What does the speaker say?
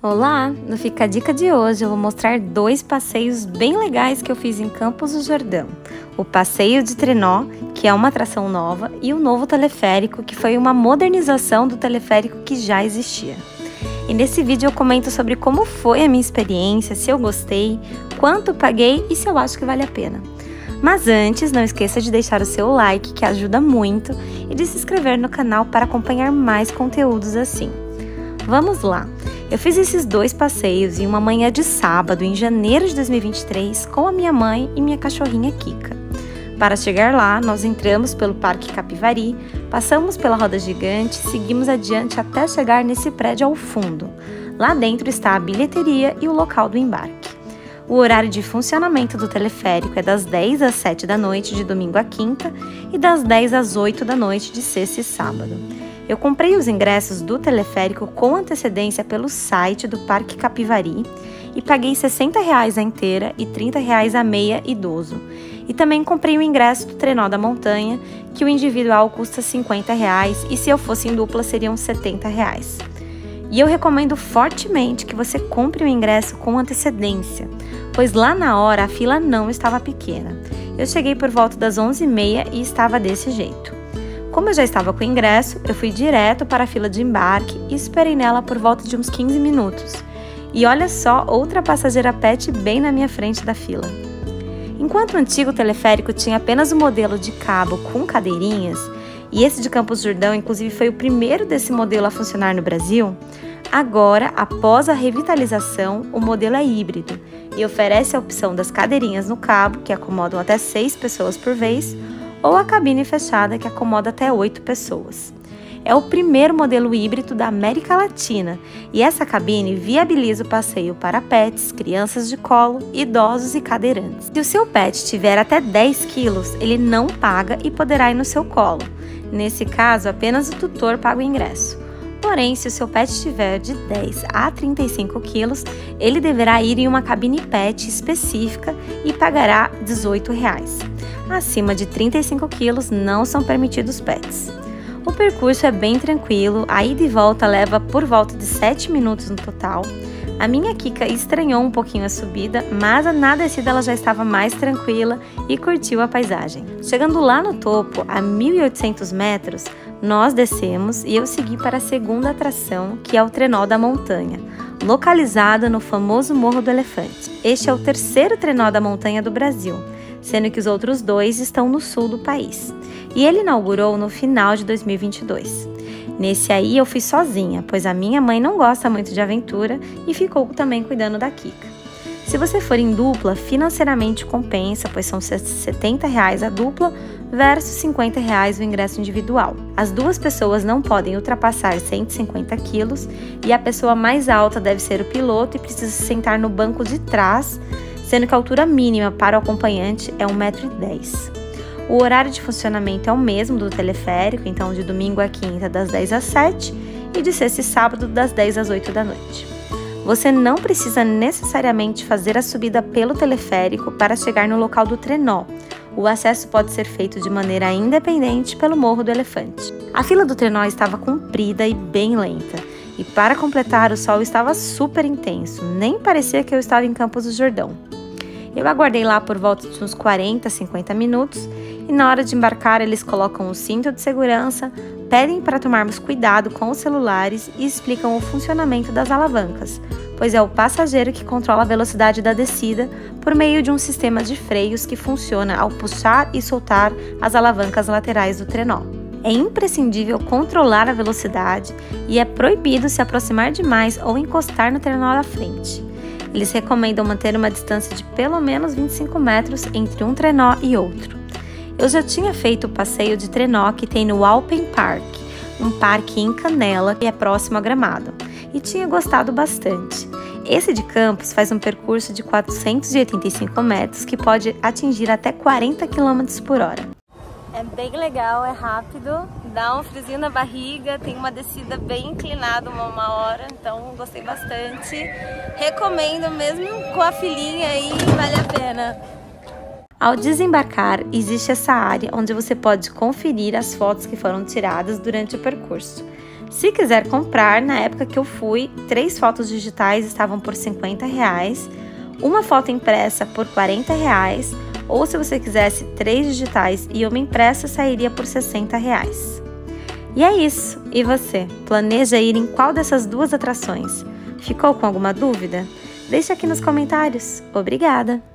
Olá! No Fica a Dica de hoje eu vou mostrar dois passeios bem legais que eu fiz em Campos do Jordão. O passeio de trenó, que é uma atração nova, e o novo teleférico, que foi uma modernização do teleférico que já existia. E nesse vídeo eu comento sobre como foi a minha experiência, se eu gostei, quanto paguei e se eu acho que vale a pena. Mas antes, não esqueça de deixar o seu like, que ajuda muito, e de se inscrever no canal para acompanhar mais conteúdos assim. Vamos lá! Eu fiz esses dois passeios em uma manhã de sábado, em janeiro de 2023, com a minha mãe e minha cachorrinha Kika. Para chegar lá, nós entramos pelo Parque Capivari, passamos pela roda gigante, seguimos adiante até chegar nesse prédio ao fundo. Lá dentro está a bilheteria e o local do embarque. O horário de funcionamento do teleférico é das 10 às 7 da noite de domingo a quinta e das 10 às 8 da noite de sexta e sábado. Eu comprei os ingressos do teleférico com antecedência pelo site do Parque Capivari e paguei R$ 60 a inteira e R$ 30 a meia idoso. E também comprei o ingresso do trenó da montanha, que o individual custa R$ 50 e se eu fosse em dupla seriam R$ 70. E eu recomendo fortemente que você compre o ingresso com antecedência, pois lá na hora a fila não estava pequena. Eu cheguei por volta das 11h30 e estava desse jeito. Como eu já estava com o ingresso, eu fui direto para a fila de embarque e esperei nela por volta de uns 15 minutos. E olha só, outra passageira pet bem na minha frente da fila. Enquanto o antigo teleférico tinha apenas o modelo de cabo com cadeirinhas, e esse de Campos do Jordão, inclusive, foi o primeiro desse modelo a funcionar no Brasil, agora, após a revitalização, o modelo é híbrido e oferece a opção das cadeirinhas no cabo, que acomodam até 6 pessoas por vez, ou a cabine fechada, que acomoda até 8 pessoas. É o primeiro modelo híbrido da América Latina e essa cabine viabiliza o passeio para pets, crianças de colo, idosos e cadeirantes. Se o seu pet tiver até 10 quilos, ele não paga e poderá ir no seu colo. Nesse caso, apenas o tutor paga o ingresso. Porém, se o seu pet tiver de 10 a 35 quilos, ele deverá ir em uma cabine pet específica e pagará R$ 18. Acima de 35 quilos não são permitidos pets. O percurso é bem tranquilo, a ida e volta leva por volta de 7 minutos no total. A minha Kika estranhou um pouquinho a subida, mas na descida ela já estava mais tranquila e curtiu a paisagem. Chegando lá no topo, a 1.800 metros, nós descemos e eu segui para a segunda atração, que é o trenó da montanha, localizada no famoso Morro do Elefante. Este é o terceiro trenó da montanha do Brasil, sendo que os outros dois estão no sul do país. E ele inaugurou no final de 2022. Nesse aí eu fui sozinha, pois a minha mãe não gosta muito de aventura e ficou também cuidando da Kika. Se você for em dupla, financeiramente compensa, pois são R$ 70 a dupla versus R$ 50 o ingresso individual. As duas pessoas não podem ultrapassar 150 quilos e a pessoa mais alta deve ser o piloto e precisa se sentar no banco de trás, sendo que a altura mínima para o acompanhante é 1,10 m. O horário de funcionamento é o mesmo do teleférico, então de domingo a quinta das 10 às 7 e de sexta e sábado das 10 às 8 da noite. Você não precisa necessariamente fazer a subida pelo teleférico para chegar no local do trenó. O acesso pode ser feito de maneira independente pelo Morro do Elefante. A fila do trenó estava comprida e bem lenta. E para completar, o sol estava super intenso, nem parecia que eu estava em Campos do Jordão. Eu aguardei lá por volta de uns 40, 50 minutos e na hora de embarcar eles colocam o cinto de segurança, pedem para tomarmos cuidado com os celulares e explicam o funcionamento das alavancas, pois é o passageiro que controla a velocidade da descida por meio de um sistema de freios que funciona ao puxar e soltar as alavancas laterais do trenó. É imprescindível controlar a velocidade e é proibido se aproximar demais ou encostar no trenó da frente. Eles recomendam manter uma distância de pelo menos 25 metros entre um trenó e outro. Eu já tinha feito o passeio de trenó que tem no Alpen Park, um parque em Canela que é próximo a Gramado, e tinha gostado bastante. Esse de Campos faz um percurso de 485 metros que pode atingir até 40 km por hora. É bem legal, é rápido, dá um friozinho na barriga, tem uma descida bem inclinada uma hora, então gostei bastante. Recomendo mesmo com a filhinha aí, vale a pena. Ao desembarcar, existe essa área onde você pode conferir as fotos que foram tiradas durante o percurso. Se quiser comprar, na época que eu fui, 3 fotos digitais estavam por R$50, uma foto impressa por R$40, ou se você quisesse 3 digitais e uma impressa, sairia por R$60. E é isso. E você? Planeja ir em qual dessas 2 atrações? Ficou com alguma dúvida? Deixa aqui nos comentários. Obrigada!